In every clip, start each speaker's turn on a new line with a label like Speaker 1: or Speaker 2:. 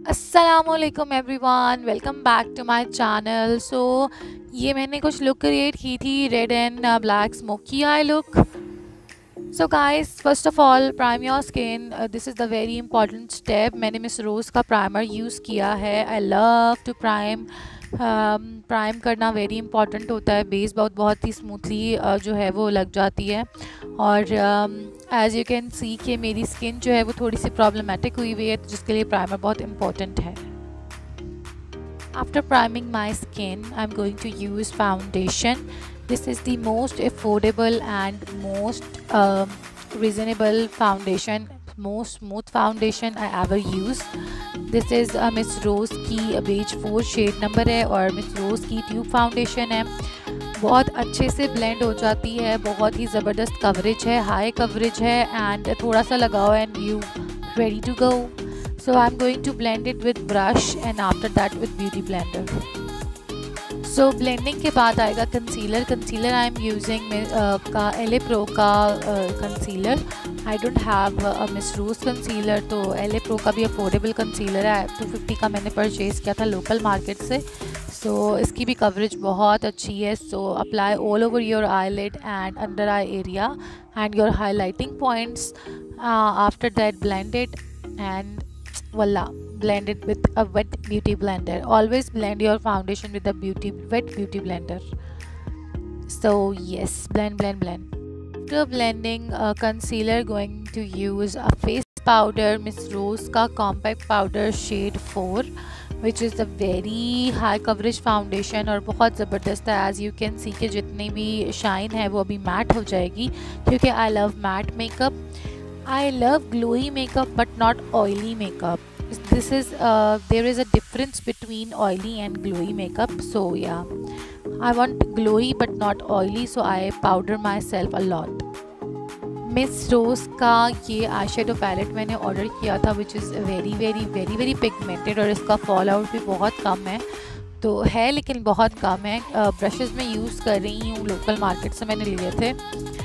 Speaker 1: अस्सलामुअलैकुम everyone, welcome back to my channel. ये मैंने कुछ लुक क्रिएट की थी, red and black smoky eye look. So guys, first of all prime your skin, this is the very important step. मैंने Miss Rose का primer use किया है। I love to prime. Prime करना very important होता है। Base बहुत ही smoothly जो है वो लग जाती है। और एज़ यू कैन सी कि मेरी स्किन जो है वो थोड़ी सी प्रॉब्लमेटिक हुई हुई है, जिसके लिए प्राइमर बहुत इंपॉर्टेंट है। After priming my skin, I'm going to use foundation. This is the most affordable and most reasonable foundation, most smooth foundation I ever used. This is Miss Rose की beige 4 shade number है और Miss Rose की tube foundation है। बहुत अच्छे से blend हो जाती है, बहुत ही ज़बरदस्त कवरेज है, हाई कवरेज है एंड थोड़ा सा लगाओ and you ready to go. So I'm going to blend it with brush and after that with beauty blender. So blending के बाद आएगा concealer. Concealer I am using का LA Pro का concealer. I don't have Miss Rose concealer, तो LA Pro का भी affordable concealer है। 250 का मैंने परचेज़ किया था लोकल मार्केट से। सो इसकी भी कवरेज बहुत अच्छी है। So apply all over your eyelid and under eye area and your highlighting points. After that blend it and voila, blend it with a wet beauty blender. Always blend your foundation with a wet beauty blender. So yes, blend. After blending concealer, going to use a face powder, Miss Rose का compact powder shade 4, which is a very high coverage foundation और बहुत ज़बरदस्त है। As you can see कि जितनी भी shine है वो अभी matte हो जाएगी, क्योंकि I love matte makeup. I love glowy makeup but not oily makeup. This is there is a difference between oily and glowy makeup. So yeah, I want glowy but not oily, so I powder myself a lot. Miss Rose का ये eye shadow palette मैंने order किया था, which is very pigmented और इसका fall out भी बहुत कम है, तो है लेकिन बहुत कम है। ब्रशेस मैं यूज़ कर रही हूँ, लोकल मार्केट से मैंने लिए थे।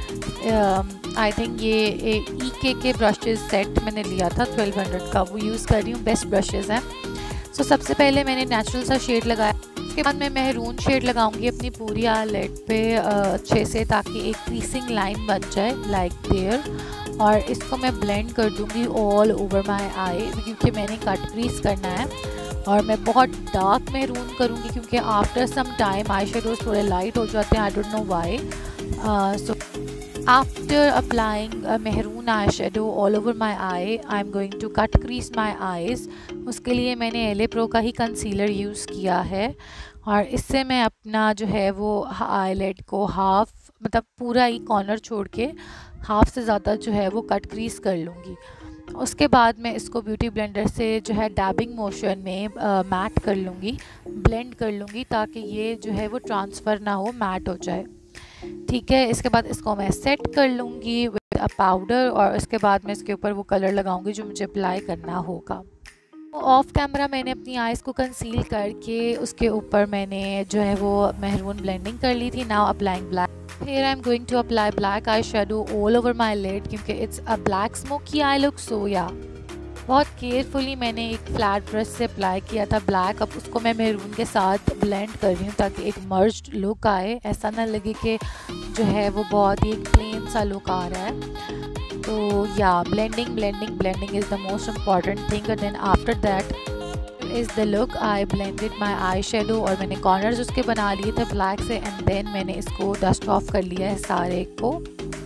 Speaker 1: आई थिंक ये के ब्रशेस सेट मैंने लिया था 1200 का, वो यूज़ कर रही हूँ। बेस्ट ब्रशेस हैं। सो सबसे पहले मैंने नेचुरल सा शेड लगाया, उसके बाद मैं मेहरून शेड लगाऊंगी अपनी पूरी आईलेट पे अच्छे से, ताकि एक क्रीसिंग लाइन बन जाए लाइक देयर। और इसको मैं ब्लेंड कर दूँगी ऑल ओवर माई आई, क्योंकि मैंने कट क्रीज करना है। और मैं बहुत डार्क मेहरून करूँगी, क्योंकि after some time eye shadows थोड़े लाइट हो जाते हैं, I don't know why. So after applying a maroon eyeshadow all over my eye, I'm going to cut crease my eyes. उसके लिए मैंने LA Pro का ही कंसीलर यूज़ किया है और इससे मैं अपना जो है वो आईलेट को हाफ, मतलब पूरा ही कॉर्नर छोड़ के हाफ से ज़्यादा जो है वो कट क्रीज कर लूँगी। उसके बाद मैं इसको ब्यूटी ब्लेंडर से जो है डैबिंग मोशन में मैट कर लूँगी, ब्लेंड कर लूँगी, ताकि ये जो है वो ट्रांसफ़र ना हो, मैट हो जाए। ठीक है, इसके बाद इसको मैं सेट कर लूँगी विद अ पाउडर और इसके बाद मैं इसके ऊपर वो कलर लगाऊंगी जो मुझे अप्लाई करना होगा। ऑफ कैमरा मैंने अपनी आइज़ को कंसील करके उसके ऊपर मैंने जो है वो मेहरून ब्लेंडिंग कर ली थी। Now applying black. Here I am going to apply black eye shadow all over my lid, क्योंकि it's a black smoky eye look. So yeah बहुत केयरफुली मैंने एक फ्लैट ब्रश से अप्लाई किया था ब्लैक। अब उसको मैं मेहरून के साथ ब्लेंड कर रही हूँ, ताकि एक मर्ज्ड लुक आए, ऐसा ना लगे कि जो है वो बहुत ही प्लेन सा लुक आ रहा है। तो yeah blending is the most important thing. Then after that is the look. I blended my eye shadow और मैंने कॉर्नर्स उसके बना लिए थे ब्लैक से, एंड देन मैंने इसको डस्ट ऑफ कर लिया है सारे को।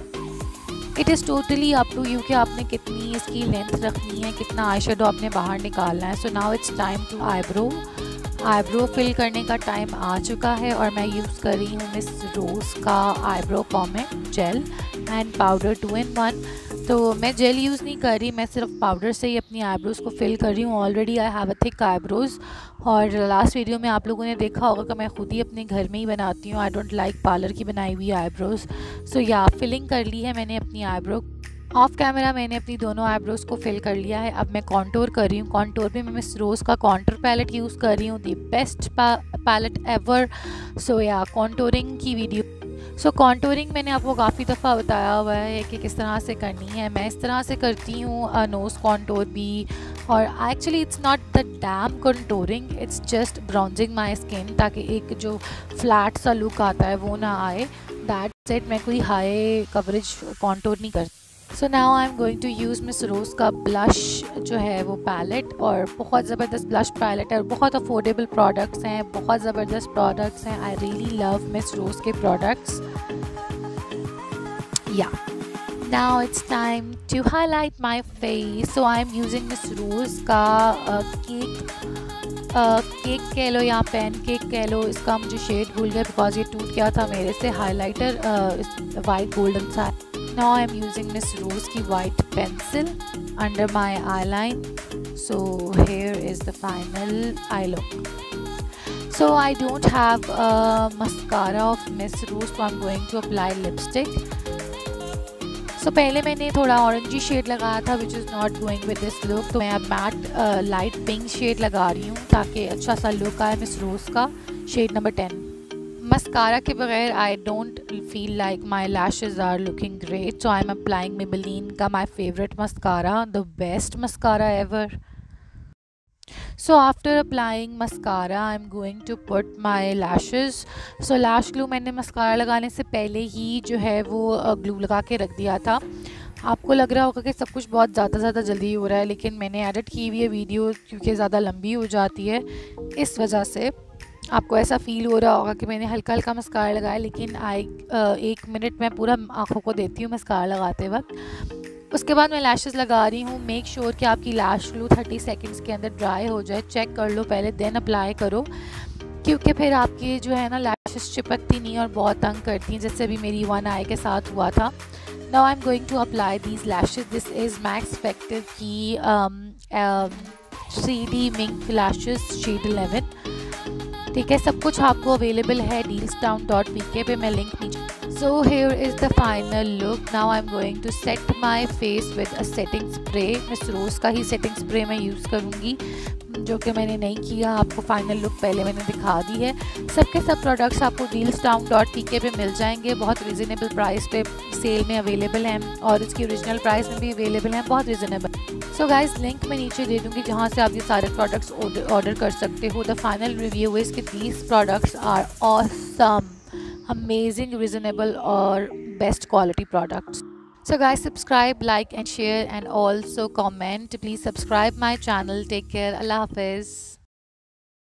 Speaker 1: It is totally up to you कि आपने कितनी इसकी लेंथ रखनी है, कितना आई शेडो आपने बाहर निकालना है। So now it's time to eyebrow fill करने का टाइम आ चुका है और मैं यूज़ कर रही हूँ मिस रोज़ का eyebrow pomade gel and powder 2 in 1। तो मैं जेल यूज़ नहीं कर रही, मैं सिर्फ पाउडर से ही अपनी आईब्रोज़ को फिल कर रही हूँ। Already I have a thick eyebrows और लास्ट वीडियो में आप लोगों ने देखा होगा कि मैं खुद ही अपने घर में ही बनाती हूँ। आई डोंट लाइक पार्लर की बनाई हुई आईब्रोज़। सो या फिलिंग कर ली है मैंने अपनी आईब्रो। ऑफ कैमरा मैंने अपनी दोनों आईब्रोज़ को फिल कर लिया है। अब मैं कॉन्टोर कर रही हूँ। कॉन्टोर भी मैं मिस रोज़ का कॉन्टोर पैलेट यूज़ कर रही हूँ, the best palette ever. So yeah contouring की वीडियो सो कॉन्टूरिंग मैंने आपको काफ़ी दफ़ा बताया हुआ है कि किस तरह से करनी है। मैं इस तरह से करती हूँ नोज़ कॉन्टूर भी, और actually it's not the damn contouring, it's just bronzing my skin, ताकि एक जो फ्लैट सा लुक आता है वो ना आए। दैट सेट मैं कोई हाई कवरेज कॉन्टूर नहीं करती। So now I am going to use Miss Rose का ब्लश जो है वो पैलेट, और बहुत ज़बरदस्त ब्लश पैलेट है और बहुत अफोर्डेबल प्रोडक्ट्स हैं, बहुत ज़बरदस्त प्रोडक्ट्स हैं। I really love Miss Rose के products. Yeah now it's time to highlight my face. So I am using Miss Rose का केक कह लो या पैन केक कह लो, इसका मुझे शेड भूल गया बिकॉज ये टूट गया था मेरे से। हाइलाइटर वाइट गोल्डन सा। Now I am using Miss Rose की white pencil under my eyeline. So here is the final eye look. So I don't have a mascara of Miss Rose, so I'm going to apply lipstick. So पहले मैंने थोड़ा orangey shade लगाया था which is not going with this look. तो मैं अब mat light pink shade लगा रही हूँ ताकि अच्छा सा लुक आए मिस रोज़ का, शेड नंबर 10। मस्कारा के बगैर I don't feel like my lashes are looking great, so I am applying Maybelline का my favourite mascara, the best mascara ever. So after applying mascara I'm going to put my lashes. So lash glue मैंने mascara लगाने से पहले ही जो है वो glue लगा के रख दिया था। आपको लग रहा होगा कि सब कुछ बहुत ज़्यादा जल्दी हो रहा है, लेकिन मैंने एडिट की हुई है वीडियो क्योंकि ज़्यादा लंबी हो जाती है, इस वजह से आपको ऐसा फ़ील हो रहा होगा कि मैंने हल्का हल्का मस्कारा लगाया। लेकिन एक मिनट मैं पूरा आँखों को देती हूँ मस्कारा लगाते वक्त। उसके बाद मैं लैशेज़ लगा रही हूँ। मेक श्योर कि आपकी लैश ग्लू 30 सेकंड्स के अंदर ड्राई हो जाए, चेक कर लो पहले, देन अप्लाई करो, क्योंकि फिर आपकी जो है ना लैशेज़ चिपकती नहीं और बहुत तंग करती हैं, जैसे अभी मेरी वन आई के साथ हुआ था। Now I am going to apply these lashes. This is Max Effective की 3D मिंक लैशेज़ शेड 11। ठीक है, सब कुछ आपको अवेलेबल है dealstown.pk पे, मैं लिंक नीचे। So here is the final look. Now I am going to set my face with a setting spray. Miss Rose का ही सेटिंग स्प्रे मैं यूज़ करूँगी, जो कि मैंने नहीं किया। आपको फाइनल लुक पहले मैंने दिखा दी है। सबके सब प्रोडक्ट्स आपको dealstown.pk पे मिल जाएंगे, बहुत रिजनेबल प्राइस पे सेल में अवेलेबल हैं, और इसकी ओरिजिनल प्राइस में भी अवेलेबल हैं, बहुत रिजनेबल। सो गाइस लिंक मैं नीचे दे दूँगी जहाँ से आप ये सारे प्रोडक्ट्स ऑर्डर कर सकते हो। द फाइनल रिव्यू इज़ कि these products are awesome, amazing, reasonable और best quality products. So guys, subscribe, like and share, and also comment. Please subscribe my channel. Take care. Allah Hafiz.